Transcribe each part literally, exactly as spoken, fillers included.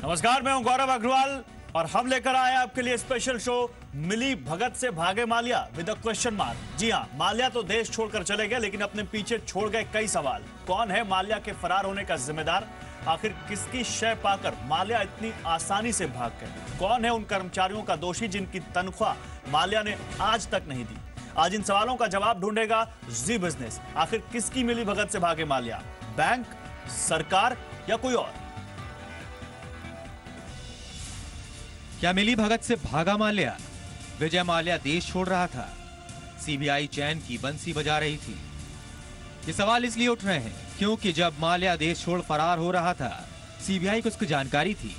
नमस्कार, मैं हूं गौरव अग्रवाल और हम लेकर आए हैं आपके लिए स्पेशल शो मिली भगत से भागे Mallya with a question mark. जी हां, माल्या तो देश छोड़कर चले गए, लेकिन अपने पीछे छोड़ गए कई सवाल। कौन है माल्या के फरार होने का जिम्मेदार? आखिर किसकी शय पाकर माल्या इतनी आसानी से भाग गए? कौन है उन कर्मचारियों का दोषी जिनकी तनख्वाह माल्या ने आज तक नहीं दी? आज इन सवालों का जवाब ढूंढेगा जी बिजनेस। आखिर किसकी मिली भगत से भागे माल्या? बैंक, सरकार या कोई और? क्या मिली भगत से भागा माल्या? विजय माल्या देश छोड़ रहा था, सीबीआई चैन की बंसी बजा रही थी। ये सवाल इसलिए उठ रहे हैं क्योंकि जब माल्या देश छोड़ फरार हो रहा था, सीबीआई को उसकी जानकारी थी।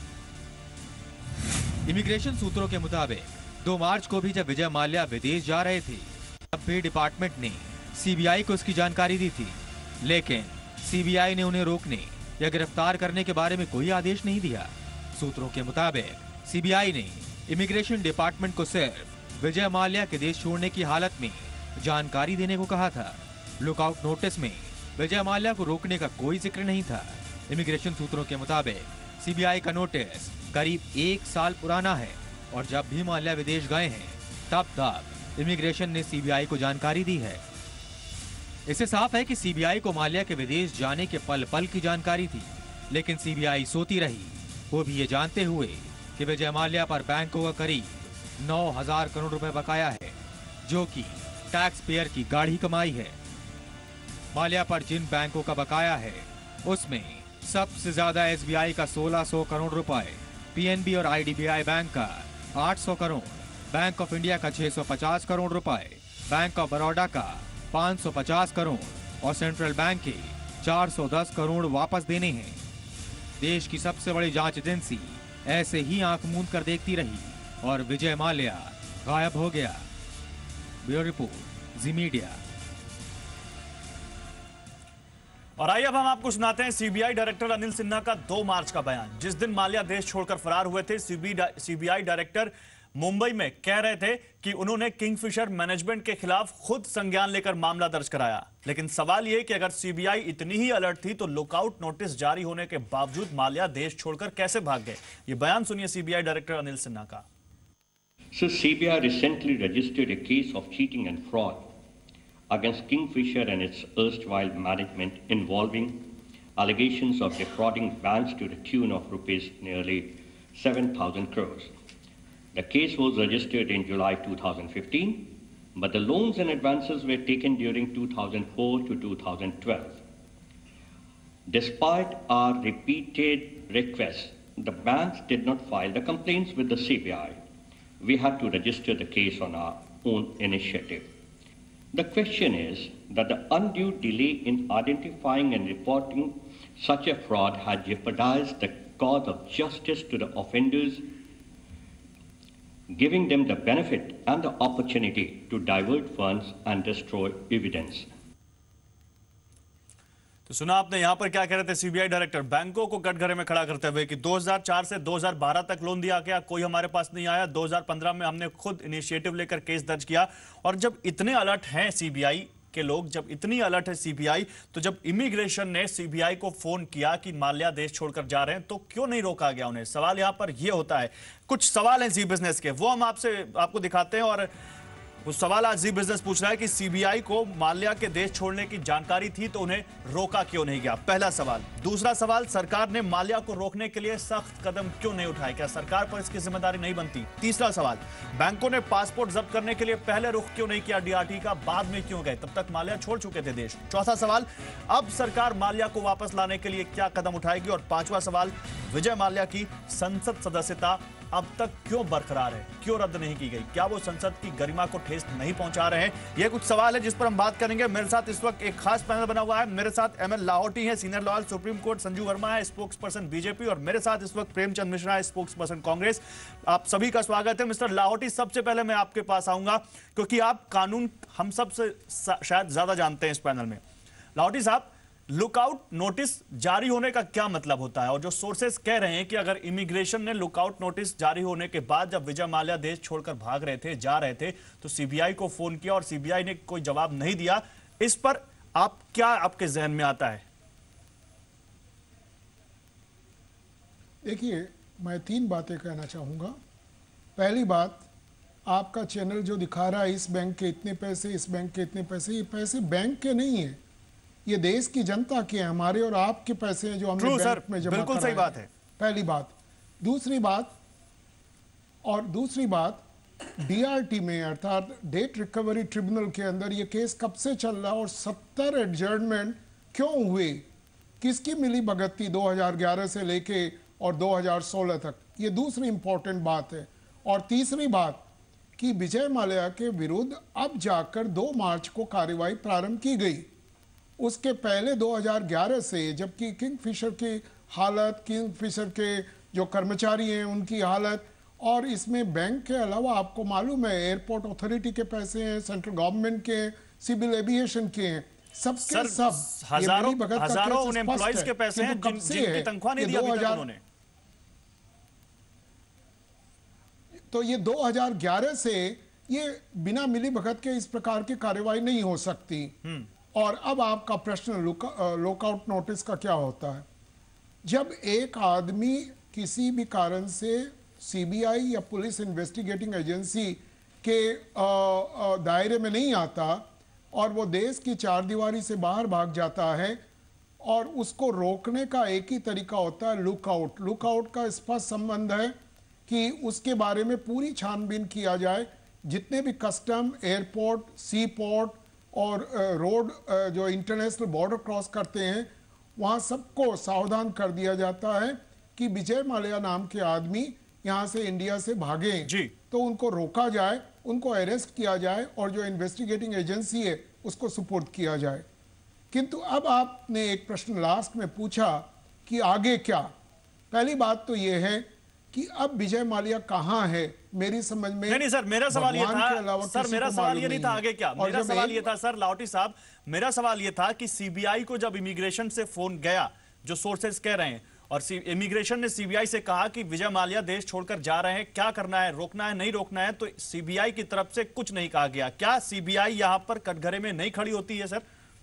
इमिग्रेशन सूत्रों के मुताबिक दो मार्च को भी जब विजय माल्या विदेश जा रहे थे, तब भी डिपार्टमेंट ने सीबीआई को उसकी जानकारी दी थी, लेकिन सीबीआई ने उन्हें रोकने या गिरफ्तार करने के बारे में कोई आदेश नहीं दिया। सूत्रों के मुताबिक सीबीआई ने इमिग्रेशन डिपार्टमेंट को सिर्फ विजय माल्या के देश छोड़ने की हालत में जानकारी देने को कहा था। लुकआउट नोटिस में विजय माल्या को रोकने का कोई जिक्र नहीं था। इमिग्रेशन सूत्रों के मुताबिक सीबीआई का नोटिस करीब एक साल पुराना है और जब भी माल्या विदेश गए हैं, तब तक इमिग्रेशन ने सीबीआई को जानकारी दी है। इससे साफ है कि सीबीआई को माल्या के विदेश जाने के पल पल की जानकारी थी, लेकिन सीबीआई सोती रही, वो भी ये जानते हुए कि विजय माल्या पर बैंकों का करीब नौ हजार करोड़ रुपए बकाया है, जो कि टैक्स पेयर की गाढ़ी कमाई है। माल्या पर जिन बैंकों का बकाया है, उसमें सबसे ज्यादा एसबीआई का सोलह सौ करोड़ रुपए, पीएनबी और आईडीबीआई बैंक का आठ सौ करोड़, बैंक ऑफ इंडिया का छह सौ पचास करोड़ रुपए, बैंक ऑफ बड़ौदा का पाँच सौ पचास करोड़ और सेंट्रल बैंक के चार सौ दस करोड़ वापस देने हैं। देश की सबसे बड़ी जांच एजेंसी ऐसे ही आंख मूंद कर देखती रही और विजय माल्या गायब हो गया। Bureau report, Zee Media. और आइए अब हम आपको सुनाते हैं सीबीआई डायरेक्टर अनिल सिन्हा का दो मार्च का बयान। जिस दिन माल्या देश छोड़कर फरार हुए थे, सीबीआई डायरेक्टर मुंबई में कह रहे थे कि उन्होंने किंगफिशर मैनेजमेंट के खिलाफ खुद संज्ञान लेकर मामला दर्ज कराया। लेकिन सवाल यह कि अगर सीबीआई इतनी ही अलर्ट थी तो लुकआउट नोटिस जारी होने के बावजूद माल्या देश छोड़कर कैसे भाग गए? ये बयान सुनिए सीबीआई डायरेक्टर अनिल सिन्हा का। So C B I recently registered a case of cheating and fraud against Kingfisher and its erstwhile management involving allegations of defrauding banks to the tune of rupees nearly seven thousand crores. The case was registered in July two thousand fifteen, but the loans and advances were taken during two thousand four to two thousand twelve. Despite our repeated requests, the banks did not file the complaints with the C B I. We had to register the case on our own initiative. The question is that the undue delay in identifying and reporting such a fraud had jeopardized the cause of justice to the offenders, giving them the benefit and the opportunity to divert funds and destroy evidence. तो सुना आपने यहां पर क्या कह रहे थे CBI director, बैंकों को कटघरे में खड़ा करते हुए कि दो हज़ार चार से दो हज़ार बारह तक लोन दिया गया, कोई हमारे पास नहीं आया। दो हज़ार पंद्रह में हमने खुद इनिशिएटिव लेकर केस दर्ज किया। और जब इतने अलर्ट हैं सीबीआई के लोग, जब इतनी अलर्ट है सीबीआई, तो जब इमिग्रेशन ने सीबीआई को फोन किया कि माल्या देश छोड़कर जा रहे हैं, तो क्यों नहीं रोका गया उन्हें? सवाल यहां पर यह होता है। कुछ सवाल हैं जी बिजनेस के, वो हम आपसे आपको दिखाते हैं। और वो सवाल आज जी बिजनेस पूछ रहा है कि सीबीआई को माल्या के देश छोड़ने की जानकारी थी तो उन्हें रोका क्यों नहीं गया? पहला सवाल। दूसरा सवाल, सरकार ने माल्या को रोकने के लिए सख्त कदम क्यों नहीं उठाए? क्या सरकार पर इसकी जिम्मेदारी नहीं बनती? तीसरा सवाल, बैंकों ने पासपोर्ट जब्त करने के लिए पहले रुख क्यों नहीं किया डीआरटी का, बाद में क्यों गए? तब तक माल्या छोड़ चुके थे देश। चौथा सवाल, अब सरकार माल्या को वापस लाने के लिए क्या कदम उठाएगी? और पांचवा सवाल, विजय माल्या की संसद सदस्यता अब तक क्यों बरकरार है, क्यों रद्द नहीं की गई? क्या वो संसद की गरिमा को ठेस नहीं पहुंचा रहे हैं? ये कुछ सवाल है जिस पर हम बात करेंगे। मेरे साथ इस वक्त एक खास पैनल बना हुआ है। मेरे साथ एम एल लाहौटी है, senior lawyer Supreme Court, Sanju Verma है, स्पोक्स पर्सन बीजेपी, और मेरे साथ इस वक्त प्रेमचंद मिश्रा है, स्पोक्स पर्सन कांग्रेस। आप सभी का स्वागत है। मिस्टर लाहौटी, सबसे पहले मैं आपके पास आऊंगा क्योंकि आप कानून हम सबसे शायद ज्यादा जानते हैं इस पैनल में। लाहौटी साहब, लुकआउट नोटिस जारी होने का क्या मतलब होता है? और जो सोर्सेस कह रहे हैं कि अगर इमिग्रेशन ने लुकआउट नोटिस जारी होने के बाद जब विजय माल्या देश छोड़कर भाग रहे थे, जा रहे थे, तो सीबीआई को फोन किया और सीबीआई ने कोई जवाब नहीं दिया, इस पर आप क्या आपके जहन में आता है? देखिए, मैं तीन बातें कहना चाहूँगा। पहली बात, आपका चैनल जो दिखा रहा है इस बैंक के इतने पैसे, इस बैंक के इतने पैसे, ये पैसे बैंक के नहीं है, ये देश की जनता के हैं, हमारे और आपके पैसे हैं जो हमने बैंक सर, में जमा बिल्कुल सही बात है। पहली बात। दूसरी बात और दूसरी बात डीआरटी में अर्थात डेट रिकवरी ट्रिब्यूनल के अंदर ये केस कब से चल रहा और सत्तर एडजर्नमेंट क्यों हुए, किसकी मिली भगत थी दो हज़ार ग्यारह से लेके और दो हज़ार सोलह तक, ये दूसरी इंपॉर्टेंट बात है। और तीसरी बात कि विजय माल्या के विरुद्ध अब जाकर दो मार्च को कार्रवाई प्रारंभ की गई। उसके पहले दो हज़ार ग्यारह से, जबकि किंगफिशर की हालत, किंगफिशर के जो कर्मचारी हैं उनकी हालत, और इसमें बैंक के अलावा आपको मालूम है एयरपोर्ट अथॉरिटी के पैसे हैं, सेंट्रल गवर्नमेंट के हैं, सिविल एविएशन के हैं, सबके सब हजारों हजारों उन एम्प्लॉइज के पैसे हैं जिन, जिनकी तनख्वाह नहीं दी अभी तक उन्होंने। तो ये दो हज़ार ग्यारह से ये बिना मिली भगत के इस प्रकार की कार्रवाई नहीं हो सकती। और अब आपका प्रश्न लुकआउट नोटिस का क्या होता है। जब एक आदमी किसी भी कारण से सीबीआई या पुलिस इन्वेस्टिगेटिंग एजेंसी के दायरे में नहीं आता और वो देश की चार दीवारी से बाहर भाग जाता है, और उसको रोकने का एक ही तरीका होता है लुकआउट। लुकआउट का स्पष्ट संबंध है कि उसके बारे में पूरी छानबीन किया जाए, जितने भी कस्टम, एयरपोर्ट, सी पोर्ट और रोड जो इंटरनेशनल बॉर्डर क्रॉस करते हैं, वहाँ सबको सावधान कर दिया जाता है कि विजय माल्या नाम के आदमी यहाँ से इंडिया से भागे जी, तो उनको रोका जाए, उनको अरेस्ट किया जाए और जो इन्वेस्टिगेटिंग एजेंसी है उसको सुपुर्द किया जाए। किंतु अब आपने एक प्रश्न लास्ट में पूछा कि आगे क्या। पहली बात तो ये है कि अब विजय माल्या कहाँ है, मेरी समझ में नहीं नहीं सर, मेरा सवाल ये था सर मेरा सवाल ये नहीं था आगे क्या, मेरा सवाल ये था सर लाहौटी साहब, मेरा सवाल ये था कि सीबीआई को जब इमिग्रेशन से फोन गया, जो सोर्सेज कह रहे हैं, और इमिग्रेशन ने सीबीआई से कहा कि विजय माल्या देश छोड़कर जा रहे हैं, क्या करना है, रोकना है, नहीं रोकना है, तो सीबीआई की तरफ से कुछ नहीं कहा गया। क्या सीबीआई यहां पर कटघरे में नहीं खड़ी होती है सर?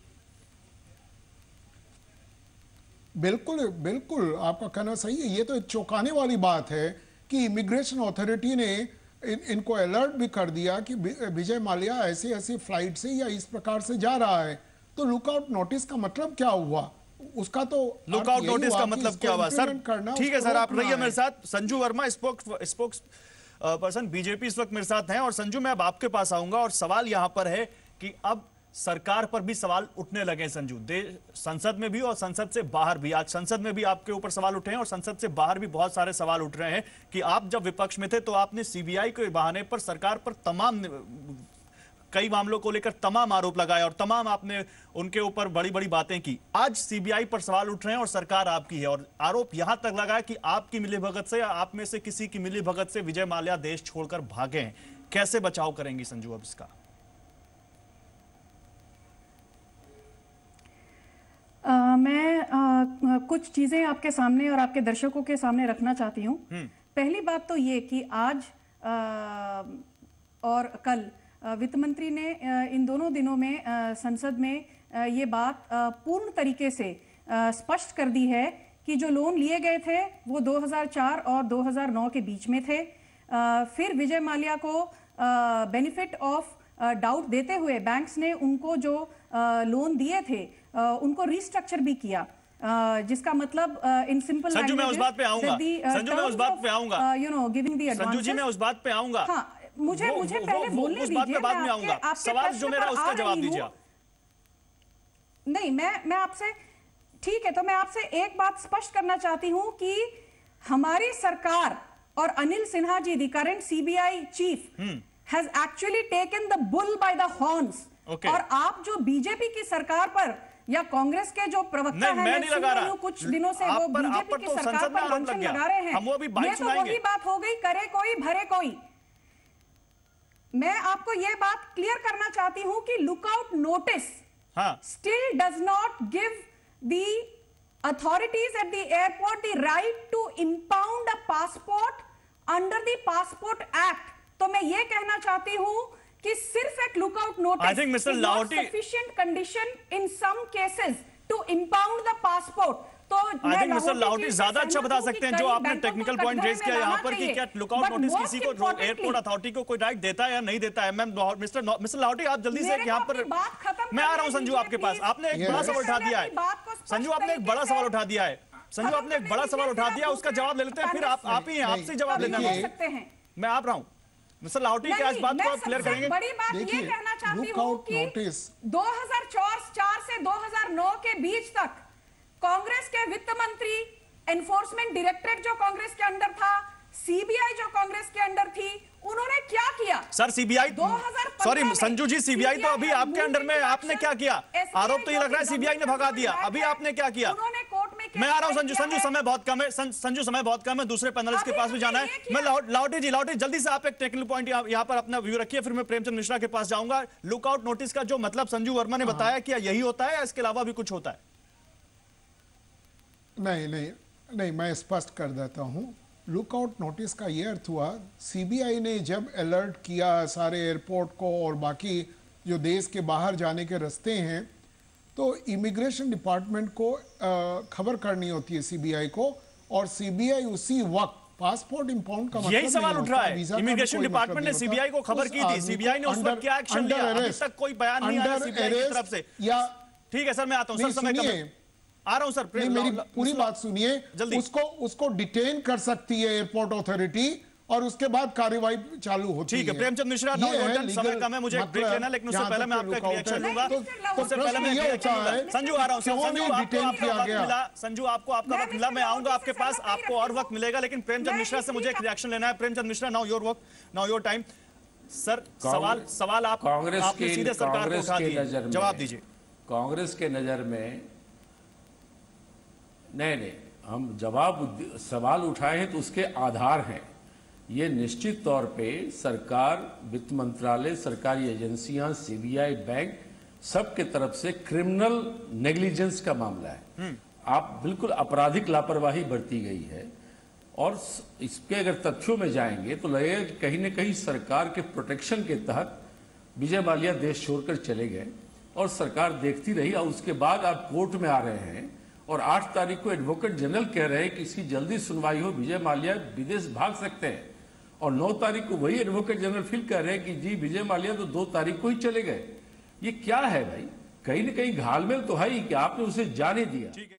बिल्कुल बिल्कुल, आपका कहना सही है। ये तो एक चौंकाने वाली बात है कि इमिग्रेशन अथॉरिटी ने इन, इनको अलर्ट भी कर दिया कि विजय माल्या ऐसे ऐसी फ्लाइट से या इस प्रकार से जा रहा है। तो लुकआउट नोटिस का मतलब क्या हुआ? उसका तो लुकआउट नोटिस का मतलब क्या हुआ सर? ठीक है सर, आप रहिए मेरे साथ। Sanju Verma, spokes spokesperson BJP इस वक्त मेरे साथ हैं। और संजू, मैं अब आपके पास आऊंगा और सवाल यहां पर है कि अब सरकार पर भी सवाल उठने लगे संजू, संसद में भी और संसद से बाहर भी। आज संसद में भी आपके ऊपर सवाल उठे हैं और संसद से बाहर भी बहुत सारे सवाल उठ रहे हैं कि आप जब विपक्ष में थे तो आपने सीबीआई के बहाने पर सरकार पर तमाम कई मामलों को लेकर तमाम आरोप लगाए और तमाम आपने उनके ऊपर बड़ी बड़ी बातें की। आज सीबीआई पर सवाल उठ रहे हैं और सरकार आपकी है, और आरोप यहां तक लगा है कि आपकी मिलीभगत से या आप में से किसी की मिलीभगत से विजय माल्या देश छोड़कर भागे हैं। कैसे बचाव करेंगी संजू अब इसका? आ, मैं आ, कुछ चीजें आपके सामने और आपके दर्शकों के सामने रखना चाहती हूँ। पहली बात तो ये कि आज आ, और कल वित्त मंत्री ने इन दोनों दिनों में संसद में ये बात पूर्ण तरीके से स्पष्ट कर दी है कि जो लोन लिए गए थे वो दो हज़ार चार और दो हज़ार नौ के बीच में थे। फिर विजय माल्या को बेनिफिट ऑफ डाउट देते हुए बैंक्स ने उनको जो लोन दिए थे उनको रिस्ट्रक्चर भी किया, जिसका मतलब इन सिंपल संजू मैं उस बात पे आऊंगा संजू मैं उस बात पे आऊंगा you know giving the advance. Sanju ji मैं उस बात पे आऊंगा। हाँ, मुझे वो, मुझे वो, पहले वो, बोलने दीजिए, बाद में आऊंगा। सवाल जो मेरा उसका जवाब दीजिए। नहीं, मैं मैं आपसे ठीक है, तो मैं आपसे एक बात स्पष्ट करना चाहती हूं कि हमारी सरकार और Anil Sinha ji, the current CBI chief, has actually taken the bull by the horns. और आप जो बीजेपी की सरकार पर या कांग्रेस के जो प्रवक्ता हैं, मैं नहीं लगा रहा कुछ दिनों से वो बीजेपी की सरकार पर लांछन लगा रहे हैं, ये तो वही बात हो गई, करे कोई भरे कोई। मैं आपको यह बात क्लियर करना चाहती हूं कि lookout notice still does not give the authorities at the airport the right to impound a passport under the passport act. तो मैं ये कहना चाहती हूं कि सिर्फ एक lookout notice is not sufficient condition in some cases to impound the passport. तो आई थिंक मिस्टर लाहौटी ज्यादा अच्छा बता सकते हैं जो आपने टेक्निकल पॉइंट रेज किया यहाँ पर कि क्या लुकआउट नोटिस किसी को एयरपोर्ट अथॉरिटी को कोई राइट देता है या नहीं देता है। मैम मिस्टर मिस्टर लाहौटी आप जल्दी से यहाँ पर, मैं आ रहा हूँ संजू आपके पास। आपने एक बड़ा सवाल उठा दिया है संजू, आपने एक बड़ा सवाल उठा दिया है संजू, आपने एक बड़ा सवाल उठा दिया, उसका जवाब ले लेते हैं, फिर आप आप ही आपसे जवाब लेना है। मैं आप रहा हूँ मिस्टर लाहौटी की आज बात को आप क्लियर करेंगे। बड़ी बात ये कहना चाहती हूँ कि दो हज़ार चार से दो हज़ार नौ के बीच तक कांग्रेस के वित्त मंत्री, एनफोर्समेंट डायरेक्टरेट जो कांग्रेस के अंडर था, सीबीआई जो कांग्रेस के अंडर थी, उन्होंने क्या किया? Sir CBI, sorry Sanju ji, CBI तो अभी आपके अंडर में, आपने क्या किया? आरोप तो ये लग रहा है सीबीआई ने भगा दिया, अभी आपने क्या किया? उन्होंने कोर्ट में, मैं आ रहा हूं संजू, संजू समय बहुत कम है, संजू समय बहुत कम है, दूसरे पैनलिस्ट के पास भी जाना है। मैं लाहौटी जी, लाहौटी जल्दी से आप एक टेक्निकल पॉइंट यहाँ पर अपना व्यू रखिए, फिर मैं प्रेमचंद मिश्रा के पास जाऊंगा। लुकआउट नोटिस का जो मतलब संजू वर्मा ने बताया, क्या यही होता है या इसके अलावा भी कुछ होता है? नहीं नहीं नहीं, मैं स्पष्ट कर देता हूं। लुकआउट नोटिस का ये अर्थ हुआ, सीबीआई ने जब अलर्ट किया सारे एयरपोर्ट को और बाकी जो देश के बाहर जाने के रास्ते हैं, तो इमिग्रेशन डिपार्टमेंट को खबर करनी होती है सीबीआई को, और सीबीआई उसी वक्त पासपोर्ट इंपाउंड का मतलब यही सवाल उठ रहा है। इमिग्रेशन डिपार्टमेंट ने सीबीआई को खबर की थी, सीबीआई ने उस वक्त क्या एक्शन लिया? अभी तक कोई बयान नहीं आया सीबीआई की तरफ से। या ठीक है सर, मैं आता हूं सर, समय कम है, आ रहा हूं सर। मेरी पूरी बात सुनिए, उसको उसको डिटेन कर सकती है एयरपोर्ट अथॉरिटी और उसके बाद कार्रवाई चालू होती है। ठीक है प्रेमचंद मिश्रा, नौ समय कम है, मुझे एक ब्रेक लेना, लेकिन उससे पहले मैं आपका एक रिएक्शन लूंगा। उससे पहले मैं संजू आ रहा हूं, संजू आपको संजू आपको आपका वक्त मिला, मैं आऊंगा आपके पास, आपको और वक्त मिलेगा, लेकिन प्रेमचंद मिश्रा से मुझे एक रिएक्शन लेना है। प्रेमचंद मिश्रा, नाउ योर वक्त, नाउ योर टाइम। सर सवाल सवाल आप कांग्रेस की सीधे सरकार को उठा दिए, जवाब दीजिए। कांग्रेस के नजर में नहीं नहीं, हम जवाब सवाल उठाए हैं तो उसके आधार हैं। ये निश्चित तौर पे सरकार, वित्त मंत्रालय, सरकारी एजेंसियां, सीबीआई, बैंक, सबके तरफ से क्रिमिनल नेग्लिजेंस का मामला है। आप बिल्कुल आपराधिक लापरवाही बरती गई है, और इसके अगर तथ्यों में जाएंगे तो लगेगा कि कहीं न कहीं सरकार के प्रोटेक्शन के तहत विजय माल्या देश छोड़कर चले गए और सरकार देखती रही, और उसके बाद आप कोर्ट में आ रहे हैं और आठ तारीख को एडवोकेट जनरल कह रहे हैं कि इसकी जल्दी सुनवाई हो, विजय माल्या विदेश भाग सकते हैं, और नौ तारीख को वही एडवोकेट जनरल फिर कह रहे हैं कि जी विजय माल्या तो दो तारीख को ही चले गए। ये क्या है भाई? कहीं ना कहीं घालमेल तो है ही कि आपने उसे जाने दिया।